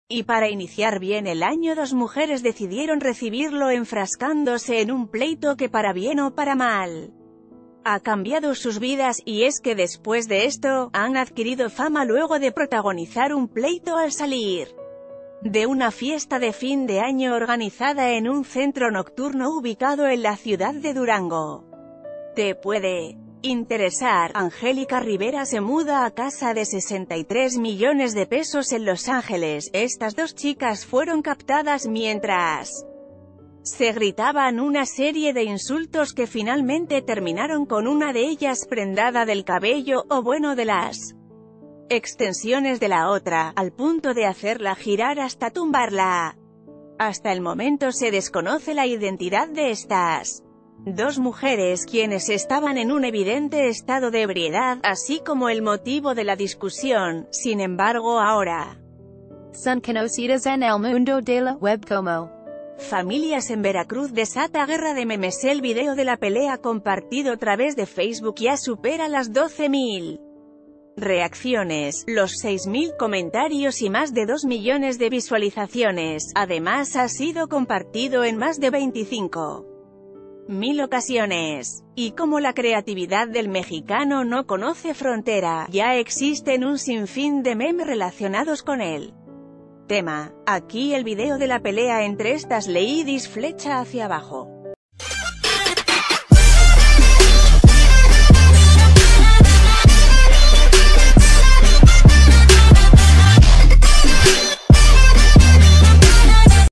Y para iniciar bien el año, dos mujeres decidieron recibirlo enfrascándose en un pleito que para bien o para mal ha cambiado sus vidas, y es que después de esto, han adquirido fama luego de protagonizar un pleito al salir de una fiesta de fin de año organizada en un centro nocturno ubicado en la ciudad de Durango. Te puede interesar. Angélica Rivera se muda a casa de 63 millones de pesos en Los Ángeles. Estas dos chicas fueron captadas mientras se gritaban una serie de insultos que finalmente terminaron con una de ellas prendada del cabello, o bueno, de las extensiones de la otra, al punto de hacerla girar hasta tumbarla. Hasta el momento se desconoce la identidad de estas dos mujeres, quienes estaban en un evidente estado de ebriedad, así como el motivo de la discusión. Sin embargo, ahora son conocidas en el mundo de la web como Familias en Veracruz desata guerra de memes. El video de la pelea compartido a través de Facebook ya supera las 12.000 reacciones, los 6.000 comentarios y más de 2 millones de visualizaciones. Además, ha sido compartido en más de 25.000 ocasiones. Y como la creatividad del mexicano no conoce frontera, ya existen un sinfín de memes relacionados con él tema. Aquí el video de la pelea entre estas ladies, flecha hacia abajo.